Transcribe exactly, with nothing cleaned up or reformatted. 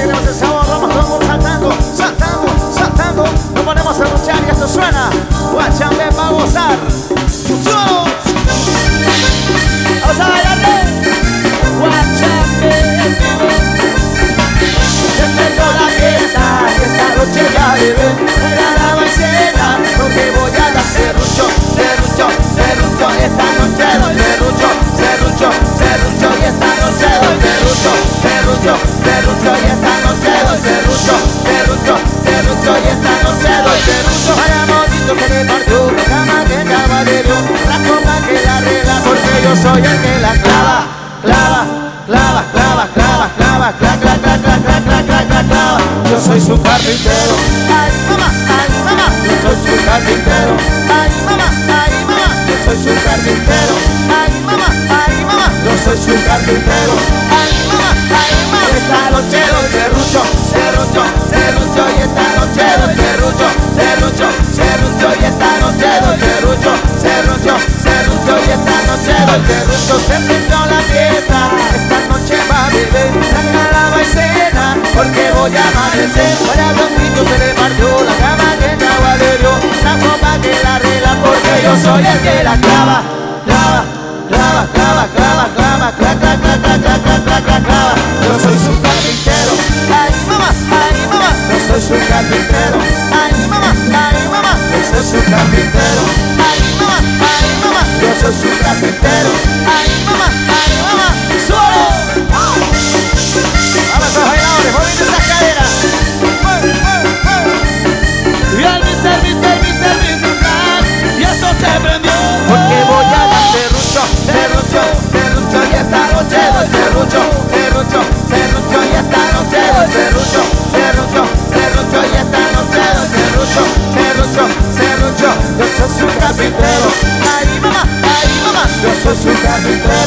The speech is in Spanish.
tenemos el sabor, vamos todos saltando, saltando, saltando. Nos ponemos a luchar y esto suena. Guachambe va a gozar. Vamos a bailarle. Guachambe. Se empezó la fiesta y esta noche ya bebé. La maicena, porque voy a dar serrucho, serrucho, serrucho. Esta noche doy serrucho, serrucho, serrucho. Y esta noche doy serrucho, serrucho, serrucho. Y esta noche doy serrucho, serrucho, serrucho. Y esta noche doy serrucho. Vaya bonito que le partió, la cama que caballero, la copa que la arregla, porque yo soy el que la clava, clava, clava, clava, clava, clava, clava, clava, clava, clava, clava, clava. Yo soy su carpintero. Ay mamá, ay mamá, yo soy su carpintero. Ay mamá, ay mamá, yo soy su carpintero. Ay mamá, ay mamá, yo soy su carpintero. Ay mamá, ay mamá, esta noche doy serrucho, serrucho, serrucho. Y esta noche doy serrucho, serrucho, serrucho. Y esta noche doy serrucho, serrucho, serrucho. Y esta noche doy serrucho. Se empezó la fiesta, esta noche va a beber, saca la maicena, porque voy a amanecer. Para Blanquito se le partió la cama que caballero, la copa que la arregla, porque yo soy el que la clava, clava, clava, clava, clava, clava, clava, clava, clava, clava, clava, clava. Yo soy su carpintero. Ay mamá, ay mamá, yo soy su carpintero. Ay mamá, ay mamá, yo soy su carpintero. Ay mamá, ay mamá, yo soy su carpintero. Ay mamá, ay mamá, solo. Vamos a bailadores, moviendo esas caderas. Y al mister, mister, mister, mister Black, y eso se prendió. Porque voy a dar serrucho, serrucho, serrucho. Y esta noche doy serrucho, serrucho, serrucho. Y esta noche doy serrucho, serrucho, serrucho. Y esta noche doy serrucho, serrucho, serrucho. Yo soy su carpintero. Ay mamá, ay mamá, yo soy su carpintero.